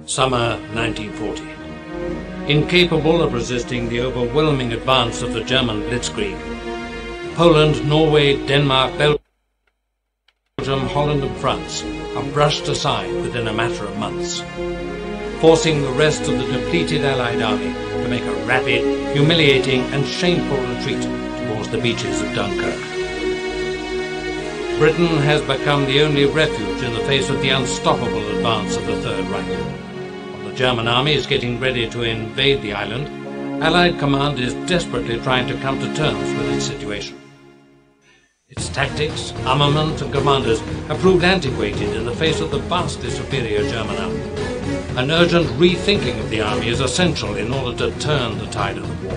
Summer 1940. Incapable of resisting the overwhelming advance of the German blitzkrieg, Poland, Norway, Denmark, Belgium, Holland and France are brushed aside within a matter of months, forcing the rest of the depleted Allied army to make a rapid, humiliating and shameful retreat towards the beaches of Dunkirk. Britain has become the only refuge in the face of the unstoppable advance of the Third Reich. While the German army is getting ready to invade the island, Allied command is desperately trying to come to terms with its situation. Its tactics, armament and commanders have proved antiquated in the face of the vastly superior German army. An urgent rethinking of the army is essential in order to turn the tide of the war.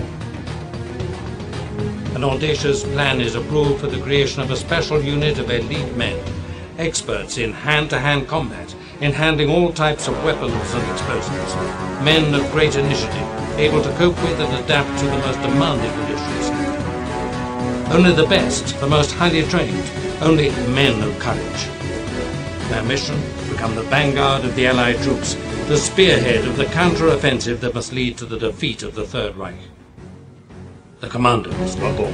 An audacious plan is approved for the creation of a special unit of elite men, experts in hand-to-hand combat, in handling all types of weapons and explosives, men of great initiative, able to cope with and adapt to the most demanding conditions. Only the best, the most highly trained, only men of courage. Their mission, to become the vanguard of the Allied troops, the spearhead of the counter-offensive that must lead to the defeat of the Third Reich. The commandos were born.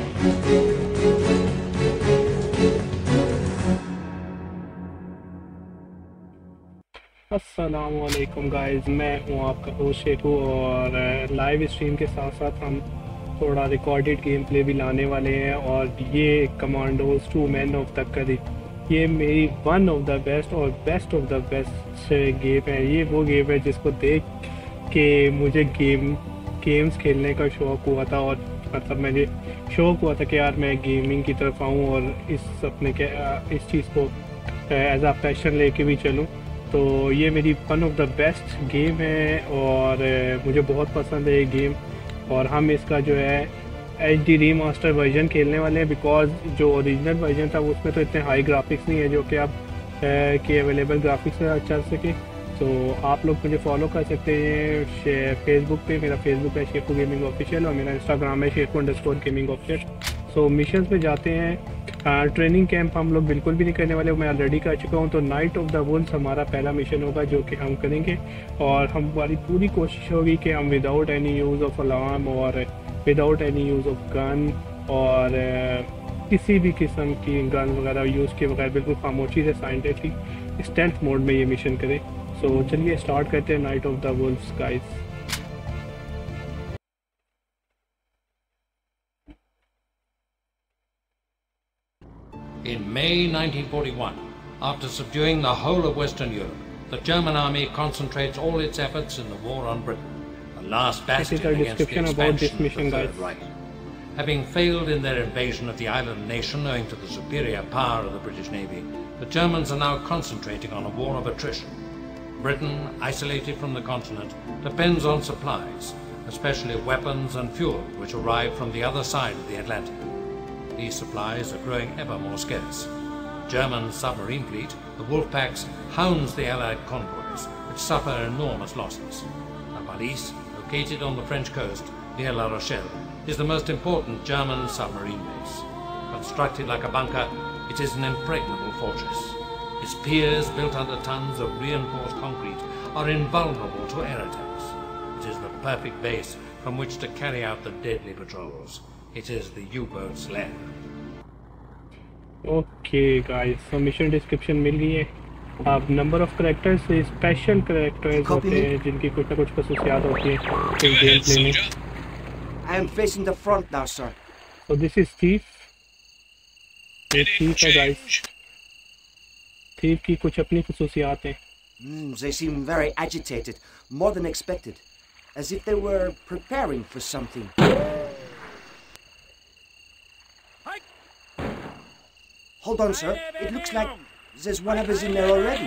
अस्सलामुअलैकुम guys, मैं हूँ आपका host Shekhu और live stream के साथ साथ हम थोड़ा रिकॉर्डेड गेम प्ले भी लाने वाले हैं। और ये commandos 2 man of the curry, ये मेरी वन ऑफ द बेस्ट और best of the best game है। ये वो गेम है जिसको देख के मुझे गेम्स खेलने का शौक़ हुआ था, और मतलब मुझे शौक़ हुआ था कि यार मैं गेमिंग की तरफ आऊँ और इस चीज़ को एज अ पैशन लेके भी चलूँ। तो ये मेरी one of the best game है और मुझे बहुत पसंद है ये गेम। और हम इसका जो है HD रीमास्टर वर्जन खेलने वाले हैं, बिकॉज जो ओरिजिनल वर्जन था उसमें तो इतने हाई ग्राफिक्स नहीं है जो कि आप के अवेलेबल ग्राफिक्स से चल सके। तो आप लोग मुझे फॉलो कर सकते हैं फेसबुक पे, मेरा फेसबुक है शेखू गेमिंग ऑफिशियल और मेरा इंस्टाग्राम है शेखू_गेमिंग ऑफिशियल। सो मिशंस पे जाते हैं। ट्रेनिंग कैंप हम लोग बिल्कुल भी नहीं करने वाले, मैं ऑलरेडी कर चुका हूँ। तो नाइट ऑफ द वुल्स हमारा पहला मिशन होगा जो कि हम करेंगे, और हमारी पूरी कोशिश होगी कि हम without any use of alarm और without any use of gun और किसी भी किस्म की गन वगैरह यूज़ के बगैर बिल्कुल खामोशी से साइलेंटली स्टेल्थ मोड में ये मिशन करें। सो चलिए स्टार्ट करते हैं night of the wolves guys. In May 1941, after subduing the whole of Western Europe, the German army concentrates all its efforts in the war on Britain, the last bastion against the expansion of the Third Reich. Having failed in their invasion of the island nation owing to the superior power of the British Navy, the Germans are now concentrating on a war of attrition. Britain, isolated from the continent, depends on supplies, especially weapons and fuel, which arrive from the other side of the Atlantic. These supplies are growing ever more scarce. German submarine fleet, the Wolfpacks, hounds the Allied convoys, which suffer enormous losses. La Pallice, located on the French coast near La Rochelle, is the most important German submarine base. Constructed like a bunker, it is an impregnable fortress. Its piers, built under tons of reinforced concrete, are invulnerable to air attacks. It is the perfect base from which to carry out the deadly patrols. It is the U-boat's lair. Okay guys, so mission description मिल गई है। अब number of characters special characters होते हैं जिनकी कुछ ना कुछ खसूसियात होती है इस गेम प्ले में। I am facing the front now, sir. So this is Thief. ये Thief है guys। Thief की कुछ अपनी खसूसियात हैं। They seem very agitated, more than expected, as if they were preparing for something. Hold on, sir. It looks like there's one of us in there already.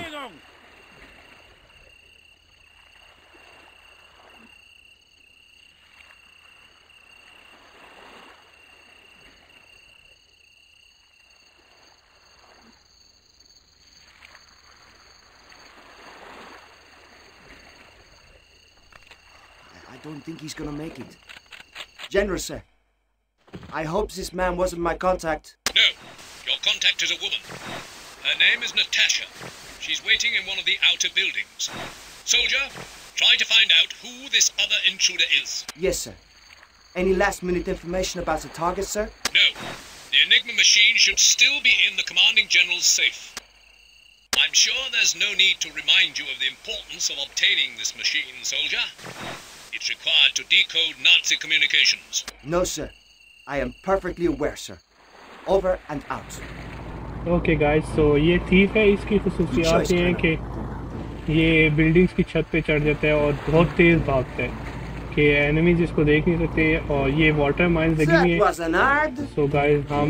I don't think he's gonna make it. General, sir. I hope this man wasn't my contact. No. Your contact is a woman. Her name is Natasha. She's waiting in one of the outer buildings. Soldier, try to find out who this other intruder is. Yes, sir. Any last-minute information about the target, sir? No. The Enigma machine should still be in the Commanding General's safe. I'm sure there's no need to remind you of the importance of obtaining this machine, soldier. It's required to decode Nazi communications. No, sir. I am perfectly aware, sir. Over and out. Okay, guys. So ये thief है, इसकी खसूसियात ये है कि ये buildings की छत पे चढ़ जाता है और बहुत तेज भागता है कि एनिमीज इसको देख नहीं सकते और ये वाटर माइंस लगी हुई है। सो गाइस हम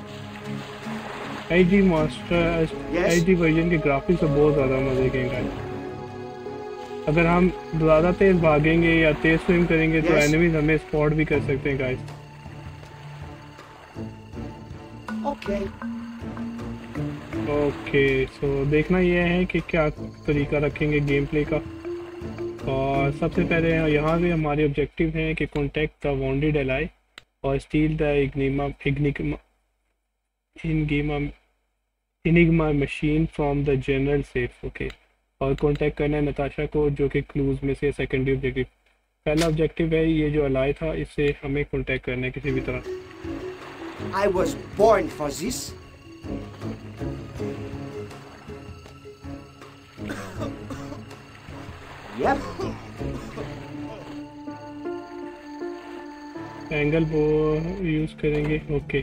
आईडी मास्टर आईडी वर्जन के ग्राफिक्स से बहुत ज़्यादा मजे के गाइस। अगर हम ज़्यादा तेज भागेंगे या तेज स्विम करेंगे तो एनिमीज हमें स्पॉट भी कर सकते हैं गाइस। ओके सो देखना यह है कि क्या तरीका रखेंगे गेम प्ले का। और सबसे पहले यहाँ पे हमारे ऑब्जेक्टिव हैं कि कॉन्टेक्ट द वांटेड एलाई और steal the enigma machine from the general safe. Okay, और कॉन्टेक्ट करना है नताशा को, जो कि क्लूज में से सेकेंडरी ऑब्जेक्टिव। पहला ऑब्जेक्टिव है ये जो एलाई था, इससे हमें कॉन्टेक्ट करना है किसी भी तरह। I was born for this. Yep. Angle वो यूज करेंगे। Okay,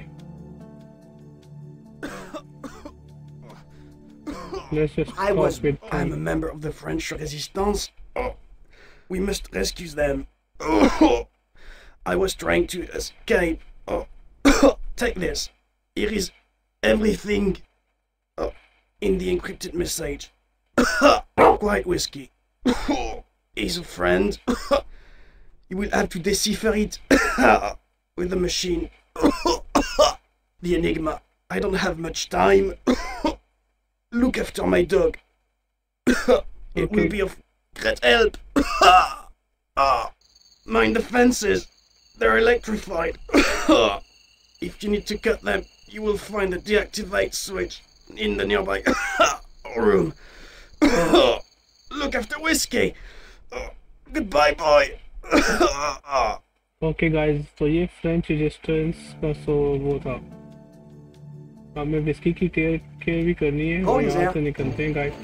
let's just stop with I'm a member of the French resistance. Oh, we must rescue them. Oh, I was trying to escape. Oh, take this. Here is everything in the encrypted message. Quiet whiskey. He's a friend. You will have to decipher it with the machine. The Enigma. I don't have much time. Look after my dog. It will be of great help. Mind the fences. They're electrified. If you need to cut them, you will find the deactivate switch in the nearby room. Look after whiskey. Goodbye, boy. Okay guys, तो ये French resistance का वो था। हमें whisky की care भी करनी है और यहाँ से निकलते हैं गाइस।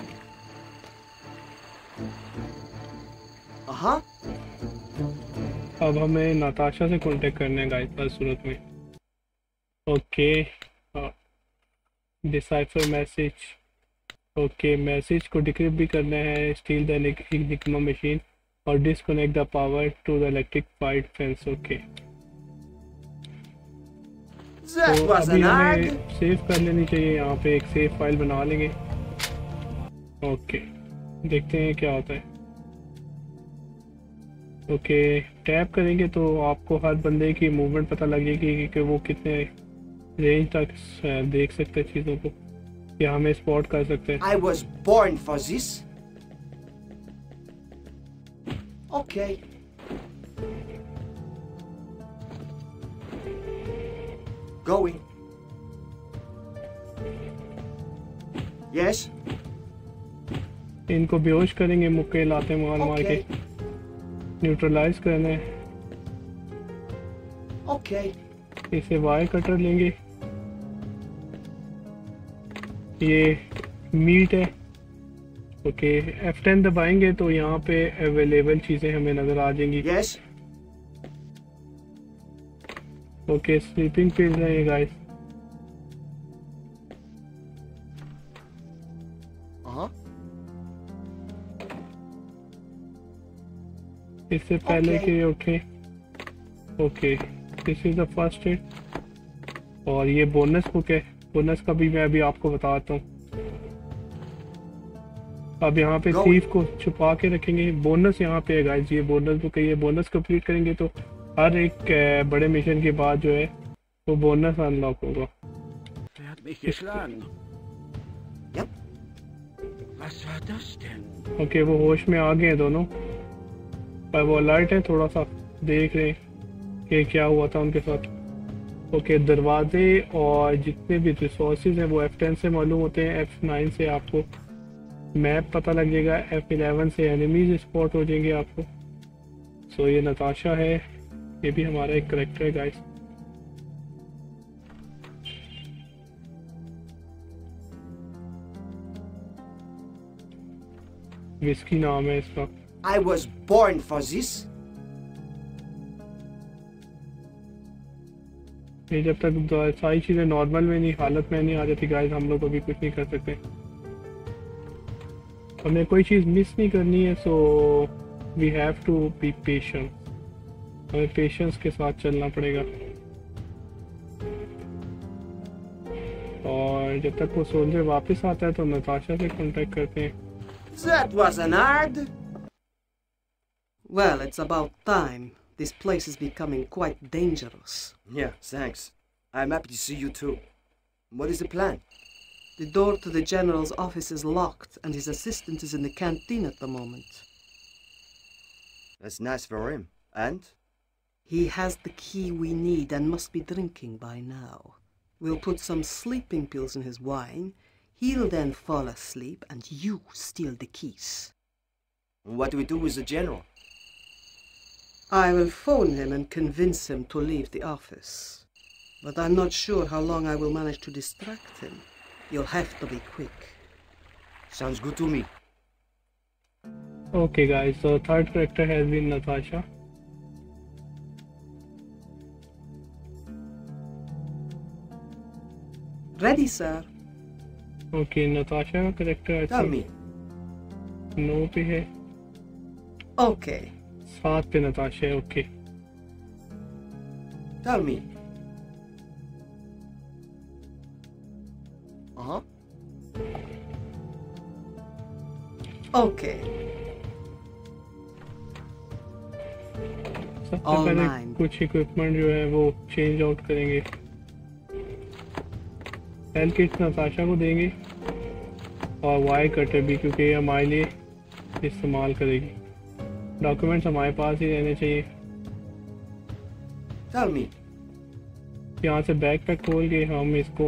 अब हमें नाताशा से कांटेक्ट करना है गाइस हर सूरत में। Okay, decipher message. Okay, message को डिक्रिप्ट भी करना है। स्टील द एनिग्मा मशीन और disconnect the power to the electrified fence. Okay, तो अभी हमें सेव कर लेनी चाहिए। यहाँ पे एक सेव फाइल बना लेंगे। ओके, देखते हैं क्या होता है। ओके, टैप करेंगे तो आपको हर बंदे की मूवमेंट पता लगेगी कि वो कितने रेंज तक देख सकते हैं चीज़ों को या हमें स्पॉट कर सकते हैं। I was born for this. Okay. Going. Yes. इनको बेहोश करेंगे मुक्के लाते मार मार के। न्यूट्रलाइज करना है। Okay. इसे वायर कटर लेंगे। ये मीट है। ओके, F10 दबाएंगे तो यहाँ पे अवेलेबल चीज़ें हमें नज़र आ जाएंगी। Yes. ओके, स्लीपिंग पिल्स हैं ये गाइस। इससे पहले कि ये उठे। Okay, this is the first aid और ये बोनस बुक है। बोनस का भी मैं अभी आपको बताता हूँ। अब यहाँ पे थीफ को छुपा के रखेंगे। बोनस यहाँ पे है गाइस, ये बोनस बुक है। ये बोनस कंप्लीट करेंगे तो हर एक बड़े मिशन के बाद जो है वो बोनस अनलॉक होगा। ओके, वो होश में आ गए हैं दोनों, पर वो अलर्ट है, थोड़ा सा देख रहे हैं कि क्या हुआ था उनके साथ। ओके, दरवाजे और जितने भी रिसोर्सेज हैं वो F10 से मालूम होते हैं, F9 से आपको मैप पता लग जाएगा, F11 से एनिमीज स्पॉट हो जाएंगे आपको। सो ये नताशा है, ये भी हमारा एक करेक्टर है गाइस। विस्की नाम है इसका। I was born for this. ये जब तक सारी चीजें नॉर्मल में नहीं, हालत में नहीं आ जाती गाइस, हम लोग अभी कुछ नहीं कर सकते। हमें कोई चीज मिस नहीं करनी है, so we have to be patient. हमें पेशेंस के साथ चलना पड़ेगा। और जब तक वो सोल्जर वापस आता है तो नताशा से कांटेक्ट करते हैं। That wasn't hard. Well, it's about time. This place is becoming quite dangerous. Yeah, thanks. I'm happy to see you too. What is the plan? The door to the general's office is locked, and his assistant is in the canteen at the moment. That's nice for him. And? He has the key we need and must be drinking by now. We'll put some sleeping pills in his wine. He'll then fall asleep, and you steal the keys. What do we do with the general? I will phone him and convince him to leave the office. But I'm not sure how long I will manage to distract him. You'll have to be quick. Sounds good to me. Okay guys, so third character has been Natasha. Ready, sir. Okay, Natasha का character Tell me. नो पे है, Okay. 7 पे Natasha है। Okay Tell me. Uh-huh. Okay. सबसे All पहले mine. कुछ equipment जो है वो चेंज आउट करेंगे। एल किट नताशा को देंगे और वाई कटर भी, क्योंकि ये हमारे लिए इस्तेमाल करेगी। डॉक्यूमेंट्स हमारे पास ही रहने चाहिए। Tell me. यहाँ से बैग पैक खोल के हम इसको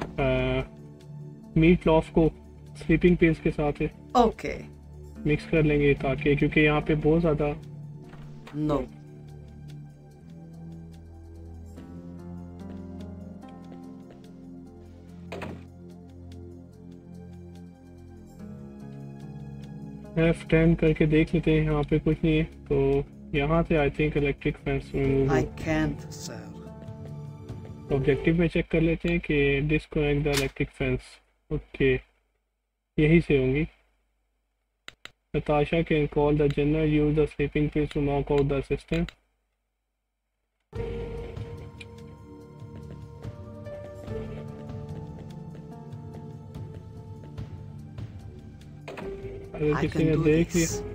मीट लॉफ को स्लीपिंग पिल्स के साथ Okay. मिक्स कर लेंगे, ताकि क्योंकि यहाँ पे बहुत ज़्यादा No. F10 करके देख लेते हैं। यहाँ पे कुछ नहीं है, तो यहाँ से I think electric fence remove. I can't, sir. Objective में चेक कर लेते हैं कि disconnect the electric fence. Okay, यही से होंगी। Natasha can call the general, use the sleeping pills to knock out the system. अगर I किसी can ने do देख this. लिया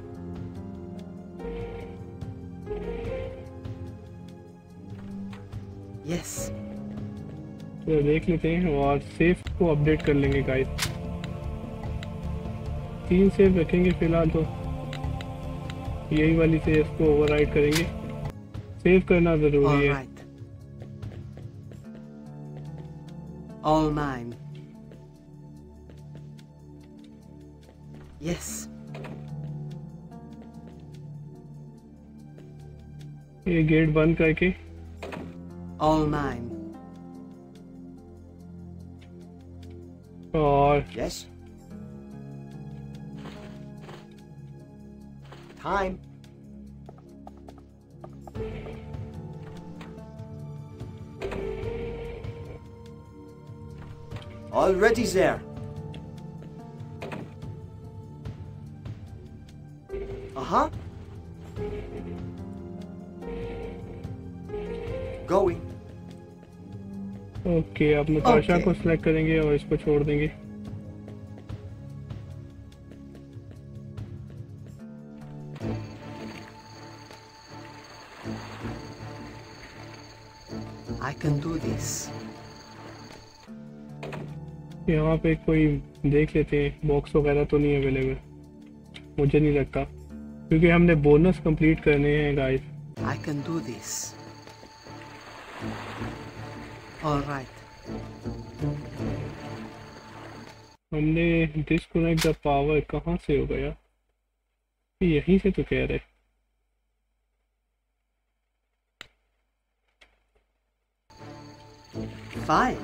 Yes. तो देख लेते हैं और सेफ को अपडेट कर लेंगे गाइस। 3 सेव रखेंगे फिलहाल, तो यही वाली सेव को ओवरराइड करेंगे। सेव करना All जरूरी है। right. All mine. Yes. ये गेट बंद करके All mine. और Yes? Time. Already there. Uh-huh. Going. Okay, अब नताशा Okay. को सिलेक्ट करेंगे और इसको छोड़ देंगे। I can do this. यहाँ पे कोई देख लेते हैं, बॉक्स वगैरह तो नहीं अवेलेबल, मुझे नहीं लगता, क्योंकि हमने बोनस कंप्लीट करने हैं guys. I can do this. All right. हमने डिस्कनेक्ट द पावर कहाँ से हो गया? यहीं से तो कह रहे। Fine.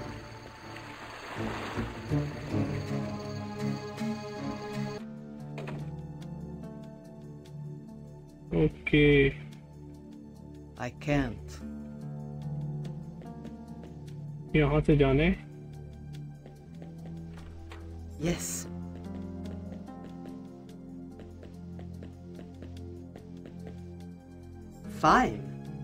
Okay I can't. यहाँ से जाने। Yes. Fine.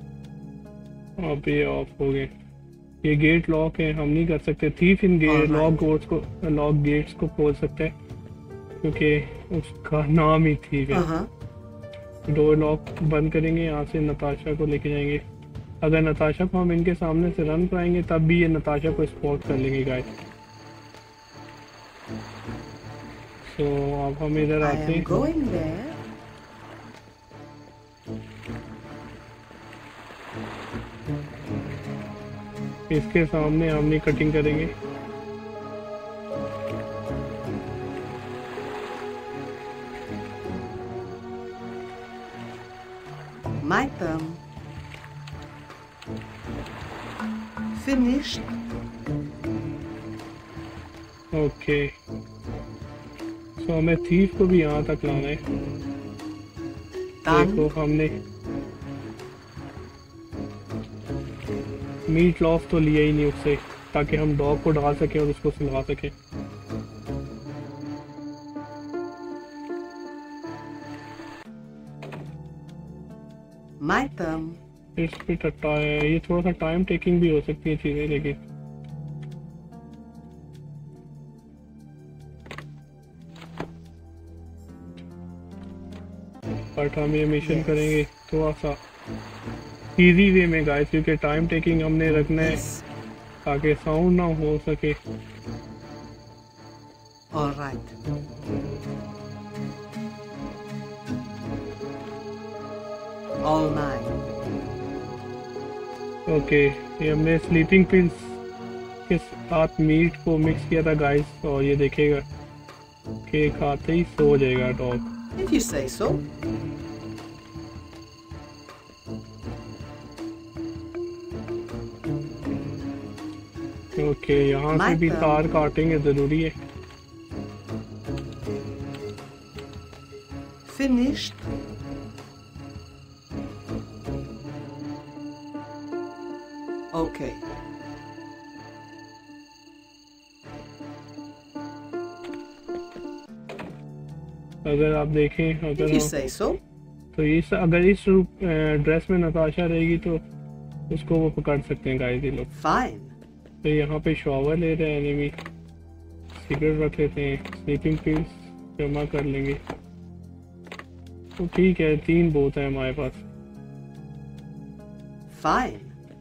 अभी ऑफ हो गए। ये गेट लॉक है, हम नहीं कर सकते। Thief in Alright. Lock gates को खोल सकते हैं क्योंकि उसका नाम ही थीफ है। Uh-huh. डोर लॉक बंद करेंगे, यहाँ से नताशा को लेके जाएंगे। अगर नताशा को हम इनके सामने से रन कराएंगे तब भी ये नताशा को स्पॉट कर लेंगे गाइस। तो अब हम इधर I आते am हैं। going there. इसके सामने हमने कटिंग करेंगे। My turn. Finished. ओके तो हमें थीफ को भी यहाँ तक लाना है। देखो Done. हमने मीट लॉफ तो लिया ही नहीं उससे ताकि हम डॉग को डाल सकें और उसको सुलगा सकें। My turn. इस पे टट्टा है। ये थोड़ा सा टाइम टेकिंग भी हो सकती है चीजें, लेकिन बट हम ये मिशन Yes. करेंगे थोड़ा सा इजी वे में गाइस, क्योंकि टाइम टेकिंग हमने रखना है Yes. ताकि साउंड ना हो सके। All right. All mine. Okay ये हमने स्लीपिंग पिल्स के साथ मीट को मिक्स किया था गाइस, और ये देखेगा कि खाते ही सो जाएगा dog. If you say so. Okay यहाँ से My भी turn. तार काटेंगे, जरूरी है। Finished. Okay. अगर आप देखें, अगर If you हम say so. तो अगर इस ड्रेस में नताशा रहेगी तो उसको वो पकड़ सकते हैं गाइस ये लोग। Fine. तो यहाँ पे शॉवर ले रहे हैं एनिमी। सिगरेट रख लेते हैं, स्लीपिंग पिल्स जमा कर लेंगे। तो ठीक है, 3 बोत है हमारे पास। Fine.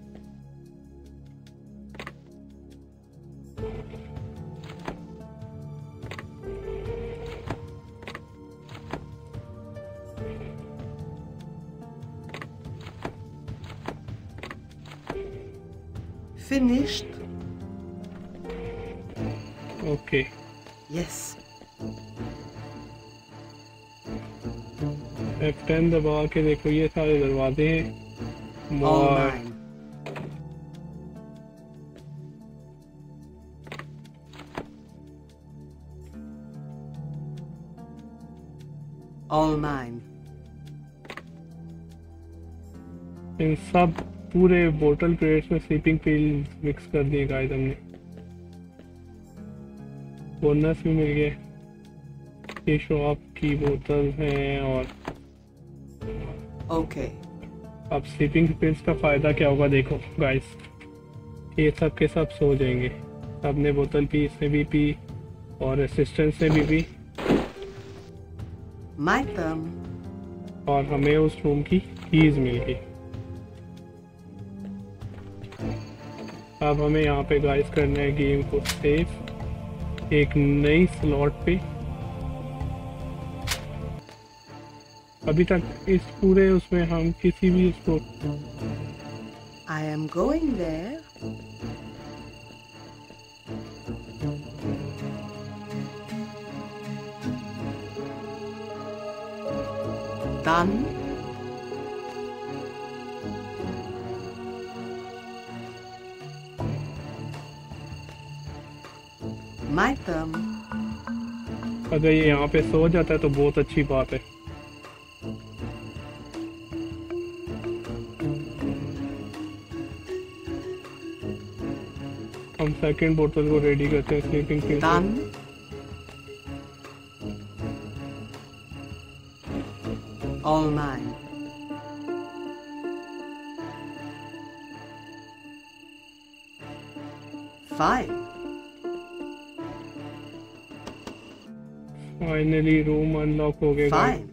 Finished. Okay Yes. F10 दबा के देखो, ये सारे दरवाजे हैं। All और mine. All mine. इन सब पूरे बोतल क्रेट्स में स्लीपिंग पिल मिक्स कर दिए गाइस हमने। बोनस भी मिल गए। ये शॉप की बोतल है। और Okay. अब स्लीपिंग पिल्स का फायदा क्या होगा देखो गाइस, ये सब के सब सो जाएंगे। सब ने बोतल पी, इसने भी पी और असिस्टेंट ने भी पी, My turn. और हमें उस रूम की कीज मिल गई। अब हमें यहाँ पे गाइस करना है गेम को सेव एक नई स्लॉट पे। अभी तक इस पूरे उसमें हम किसी भी उसको I am going there. Done. My turn. अगर ये यहाँ पे सो जाता है तो बहुत अच्छी बात है। हम सेकंड बोतल को रेडी करते हैं sleeping pill. Done. All mine. Fine. Finally room unlock हो गया। Fine.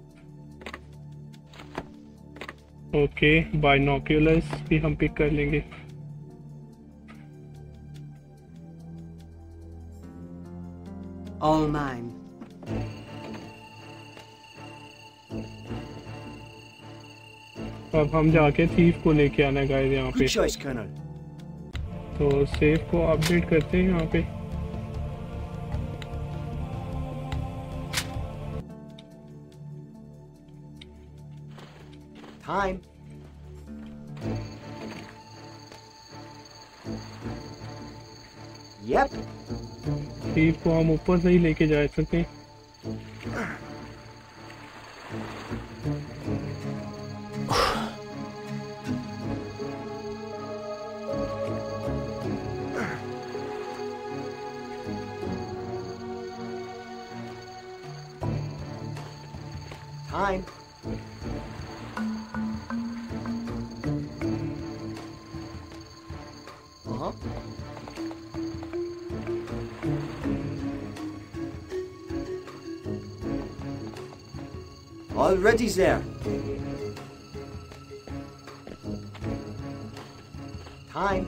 ओके, बाइनोक्यूलर्स भी हम पिक कर लेंगे। All mine. अब हम जाके थीफ को लेके आना है गाइस यहाँ पे। Good choice, Colonel. तो सेफ को अपडेट करते हैं यहाँ पे। Time. Yep. थीफ को हम ऊपर से ही लेके जा सकते हैं। Time. Uh-huh. Already there. Time.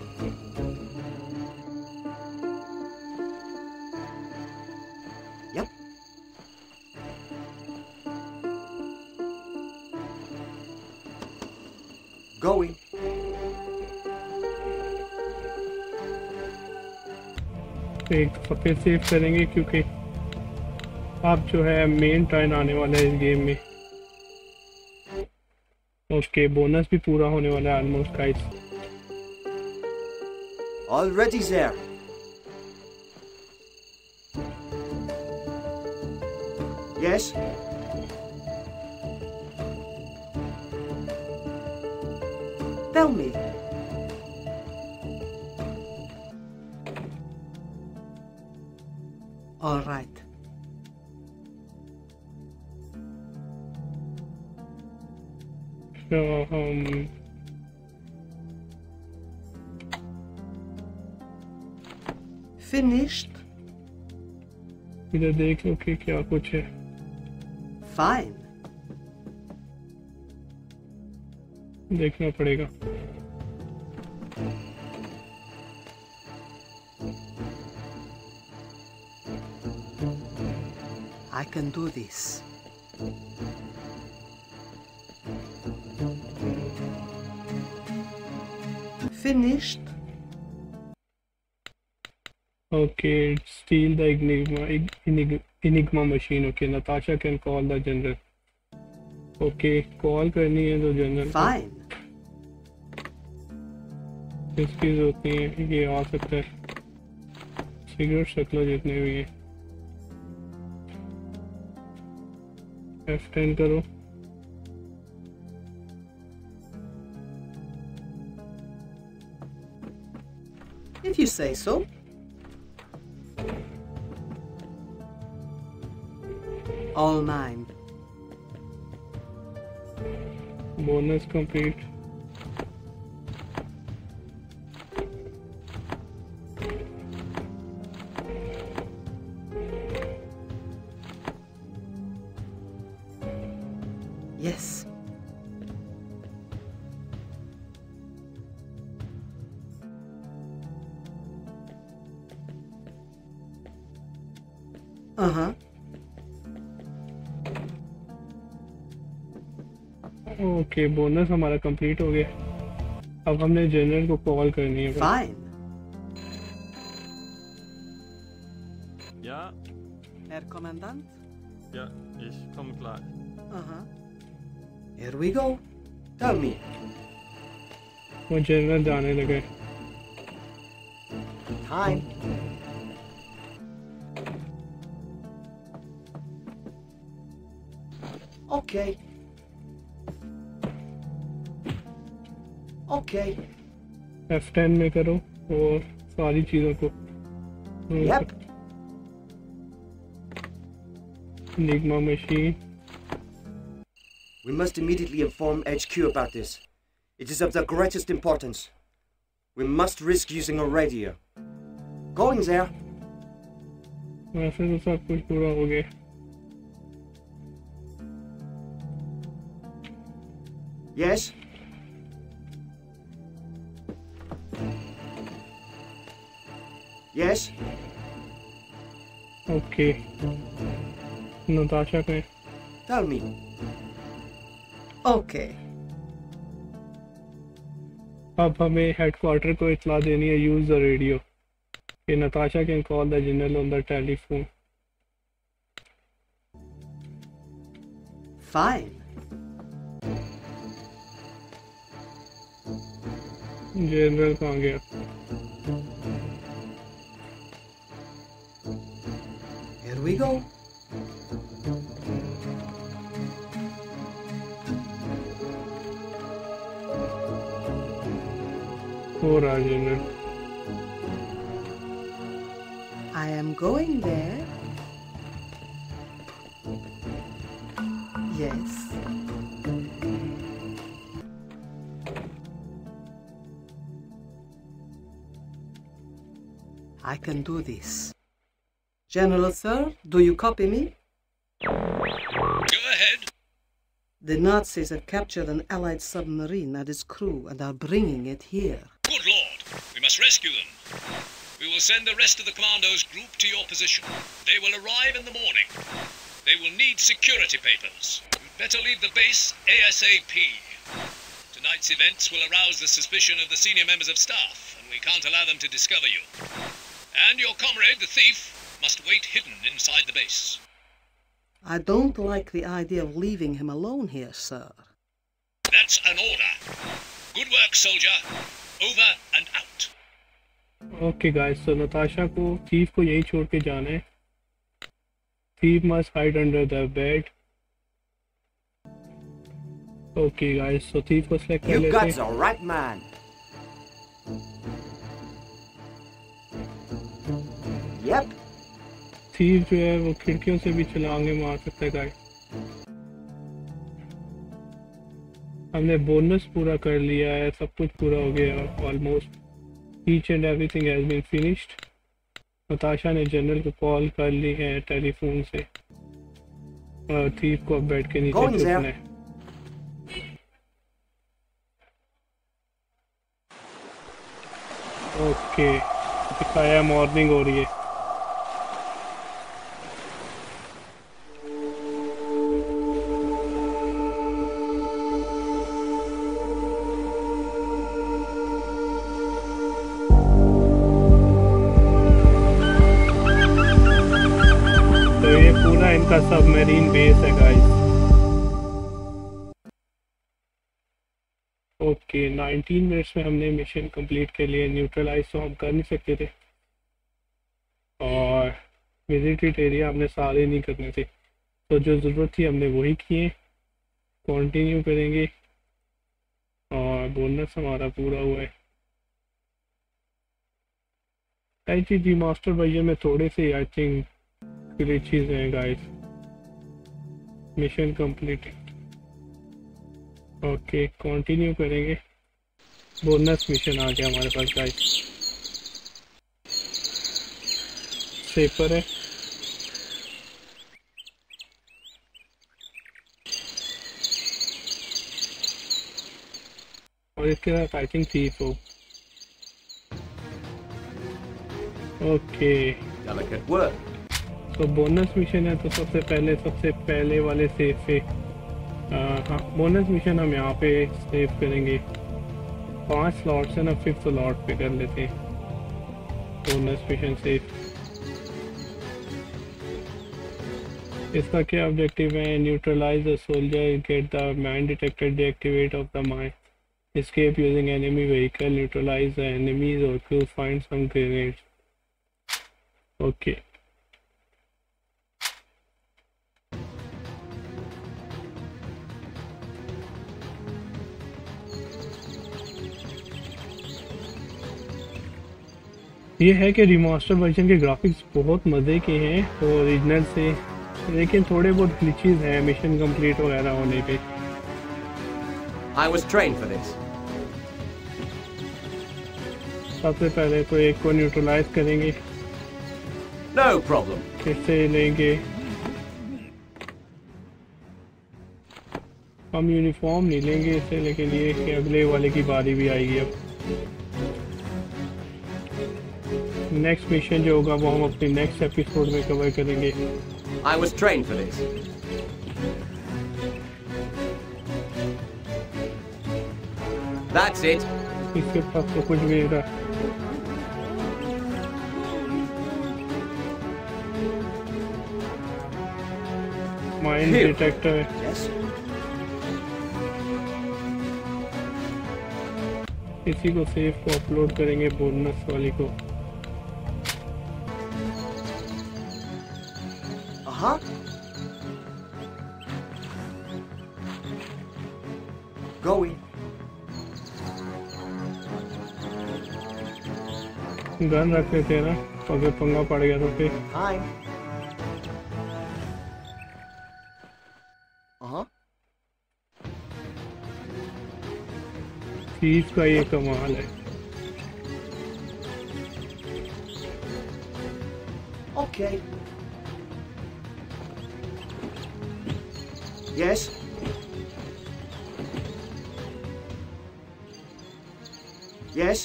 Yep. Going. एक सफेद सेव करेंगे क्योंकि अब जो है मेन टर्न आने वाला है इस गेम में। उसके बोनस भी पूरा होने वाला है almost guys. Already there. Yes. Tell me. All right. तो हम Finished. इधर देख लो कि क्या कुछ है। Fine. देखना पड़ेगा। I can do this. Finished. Okay, steal the Enigma machine. Okay, Natasha can call the general. Okay, call करनी है तो जनरल। Fine. इसकी जरूरत नहीं है, ये आ सकता है। सिगरेट शक्ल जितने भी हैं। F10 करो। If you say so. All mine. Bonus complete. Yes. Uh-huh. Okay, bonus हमारा कंप्लीट हो गया। अब हमने जनरल को कॉल करनी है। Fine. Ja, Herr Kommandant? ja, ich komme gleich. Aha. Here we go. Tell me. वो जनरल जाने लगे. Time. Okay. Okay. F10 में करो और सारी चीज़ों को. Yep. Enigma machine. We must immediately inform HQ about this. It is of the greatest importance. We must risk using a radio. Going there. वैसे तो सब कुछ पूरा हो गया. Yes? Yes? Okay. नताशा कहें. Tell me. Okay. अब हमें हेडक्वार्टर को इत्तला देनी है. Use the radio. कि Natasha can call the general on the telephone. Fine. General कहाँ गया? Here we go. हो रहा है general. I am going there. Yes. I can do this. General, sir, do you copy me? Go ahead. The Nazis have captured an Allied submarine and its crew and are bringing it here. Good Lord. We must rescue them. We will send the rest of the commandos group to your position. They will arrive in the morning. They will need security papers. You'd better leave the base ASAP. Tonight's events will arouse the suspicion of the senior members of staff, and we can't allow them to discover you. And your comrade, the thief, must wait hidden inside the base. I don't like the idea of leaving him alone here, sir. That's an order. Good work, soldier. Over and out. Okay guys, so Natasha को thief को यहीं छोड़ के जाना है. Thief must hide under the bed. Okay guys, so thief को select कर You लेते got हैं. the right man. Yep. Thief जो है वो खिड़कियों से भी छलांगे मार सकता है गाइस. हमने बोनस पूरा कर लिया है. सब कुछ पूरा हो गया almost. Each and everything has been finished. नताशा ने जनरल को कॉल कर ली है टेलीफोन से. और थीफ को बेड के नीचे छुपना है. ओके, दिखाया मॉर्निंग हो रही है. इनका सबमरीन बेस है गाइस. ओके, 19 मिनट्स में हमने मिशन कंप्लीट कर लिया. न्यूट्रलाइज तो हम कर नहीं सकते थे और विजिटेड एरिया हमने सारे नहीं करने थे. तो जो ज़रूरत थी हमने वही किए. कंटिन्यू करेंगे और बोनस हमारा पूरा हुआ है. जी मास्टर भैया में थोड़े से आई थिंक ग्लिचेस हैं guys. Mission completed. Okay, continue करेंगे. बोनस मिशन आ गया हमारे पास गाइस. सेपर है. और इसके साथ आई थिंक थीफ हो. Okay, Delicate work. तो बोनस मिशन है तो सबसे पहले वाले सेफ पे. हाँ, बोनस मिशन हम यहाँ पे सेव करेंगे. 5 स्लॉट्स है ना, 5th स्लॉट पे कर लेते हैं बोनस मिशन सेव. इसका क्या ऑब्जेक्टिव है? Neutralize the soldier, get the mine detector, deactivate off the mine, escape using enemy vehicle, neutralize the enemies or crew, find some grenades. Okay. ये है कि रिमास्टर वर्जन के ग्राफिक्स बहुत मज़े के हैं ओरिजिनल से, लेकिन थोड़े बहुत ग्लिचेस हैं मिशन कंप्लीट वगैरह होने पे। I was trained for this. सबसे पहले तो एक को न्यूट्रलाइज करेंगे। No problem. कैसे लेंगे? हम यूनिफॉर्म नहीं लेंगे इससे, लेकिन ये कि अगले वाले की बारी भी आएगी। अब नेक्स्ट मिशन जो होगा वो हम अपने नेक्स्ट एपिसोड में कवर करेंगे। I was trained for this. That's it. इसके पास तो कुछ भी नहीं। माइन डिटेक्टर है। Yes. इसी को सेव को अपलोड करेंगे बोनस वाली को। Uh-huh. Going. गन रख लेते हैं ना, अगर पंगा पड़ गया तो फिर। Hi. Uh-huh. चीज का ये कमाल है। Okay. Yes. Yes.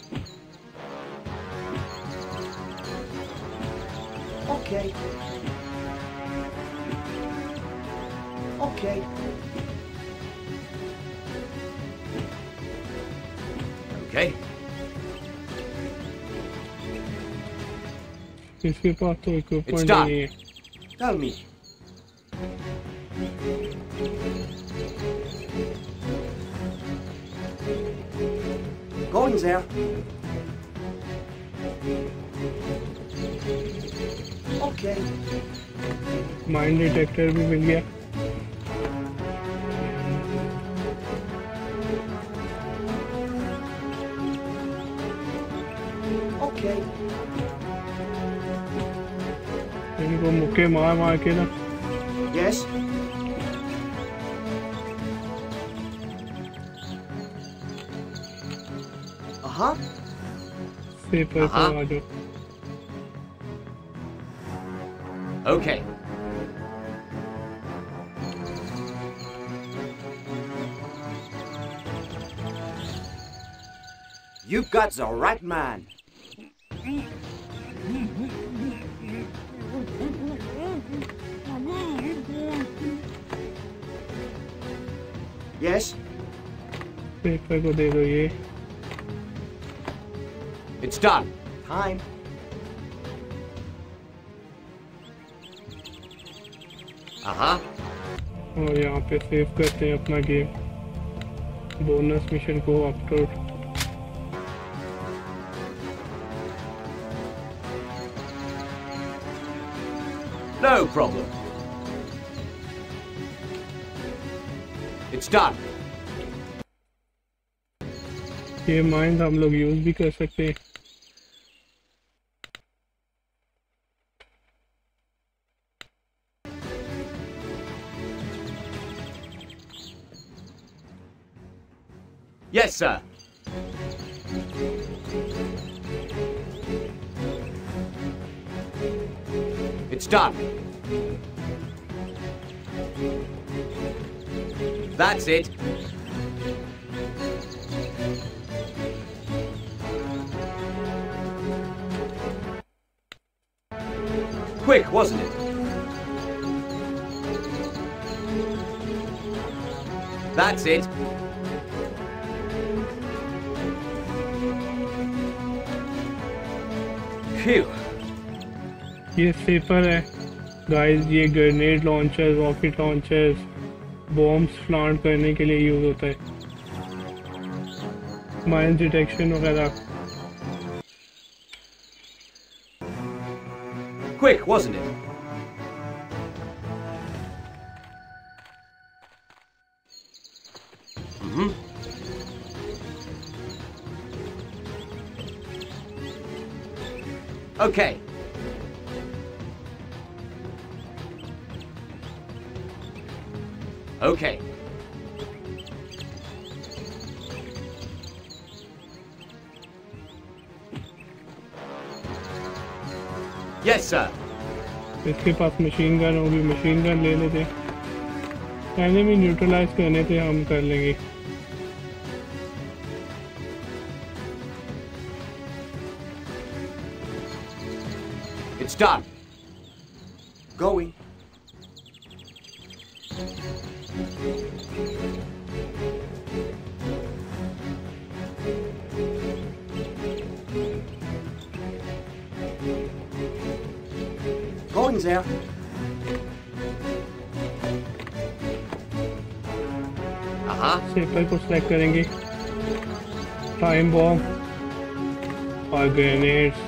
Okay. Okay. Okay. इसके पास तो इक्विपमेंट It's done. नहीं है। Tell me. Going there. Okay. Mine detector भी मिल गया। Okay. इनको मुक्के मार मार के ना Yes. Uh-huh. पेपर पे आ जाओ। Okay. You got the right man. Yes, paper को दे दो ये। it's done. Time. Uh-huh. और यहाँ पे सेव करते हैं अपना गेम। बोनस मिशन को upload. No problem. It's done. ये माइंड हम लोग यूज भी कर सकते हैं। Yes, sir. It's done. That's it. Quick, wasn't it? That's it. Phew. ये सेफर है। गाइस ये grenade launchers, rocket launchers, bombs plant करने के लिए यूज होता है, माइंस डिटेक्शन वगैरह। Quick, wasn't it? Okay. Okay. Yes, sir. इसके पास मशीन गन होगी, मशीन गन ले लेते। एनिमी न्यूट्रलाइज करने से हम कर लेंगे। It's done. Going. Going there. Sapper को सेलेक्ट करेंगे, टाइम बॉम्ब और ग्रेनेड्स।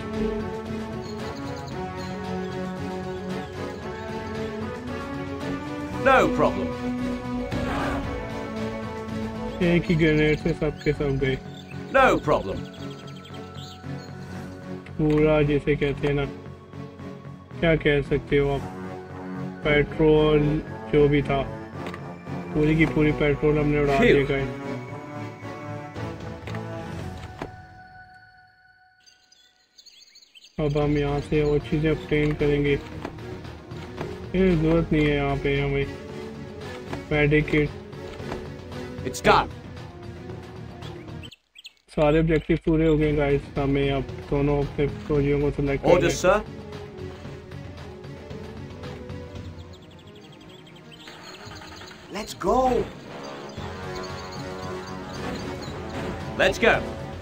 No problem. एक ही ग्रेनेड से सबके सब गए। No problem. पूरा जिसे कहते हैं ना, क्या कह सकते हो आप, पेट्रोल जो भी था, पूरी की पूरी पेट्रोल हमने उड़ा दिया गए। अब हम यहाँ से और चीज़ें ऑब्टेन करेंगे। ये जरूरत नहीं है यहाँ पे हमें मेडिकेट। It's done. सारे ऑब्जेक्टिव पूरे हो गए गाइस। हमें अब दोनों अपने फौजियों को सेलेक्ट करना है। Orders, sir. Let's go. Let's go.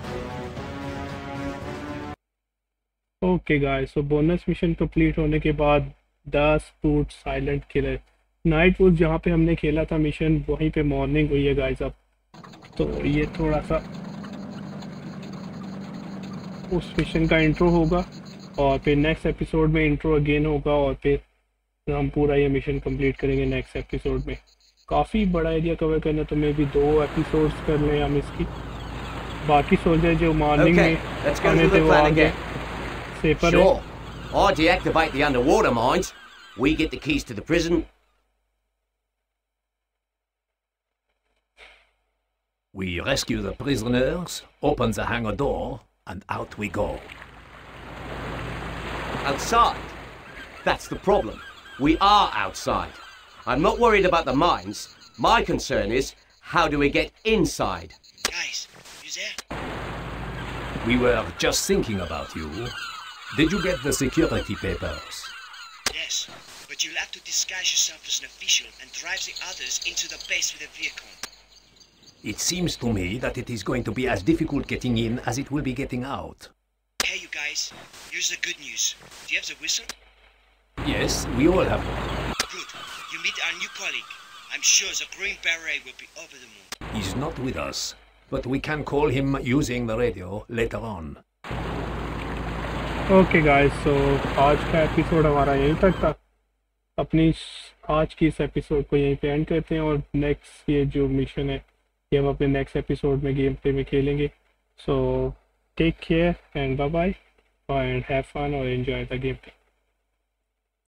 Okay guys, तो बोनस मिशन कंप्लीट होने के बाद 10 foot silent killer night wood जहाँ पे हमने खेला था मिशन, वहीं पे मॉर्निंग हुई है गाइस अब। तो ये थोड़ा सा उस मिशन का इंट्रो होगा और फिर नेक्स्ट एपिसोड में इंट्रो अगेन होगा और फिर हम पूरा ये मिशन कंप्लीट करेंगे नेक्स्ट एपिसोड में। काफ़ी बड़ा एरिया कवर करना, तो मे भी 2 एपिसोड्स कर लें हम इसकी। बाकी सोल्जर जो मॉर्निंग में आने थे वो आ गए। सेपर है। Sure. I deactivate the underwater mines. We get the keys to the prison. We rescue the prisoners, open the hangar door, and out we go. Outside. That's the problem. We are outside. I'm not worried about the mines. My concern is, how do we get inside? Guys, you there? We were just thinking about you. Did you get the security papers? Yes, but you'll have to disguise yourself as an official and drive the others into the base with a vehicle. It seems to me that it is going to be as difficult getting in as it will be getting out. Hey, you guys, here's the good news. Do you have the whistle? Yes, we all have one. Good. You meet our new colleague. I'm sure the Green Beret will be over the moon. He's not with us, but we can call him using the radio later on. Okay guys, so आज का episode हमारा यहीं तक था। अपनी आज की इस एपिसोड को यहीं पे एंड करते हैं और नेक्स्ट ये जो मिशन है ये हम अपने नेक्स्ट एपिसोड में गेम प्ले में खेलेंगे। So take care and bye bye and have fun और एंजॉय द गेम प्ले।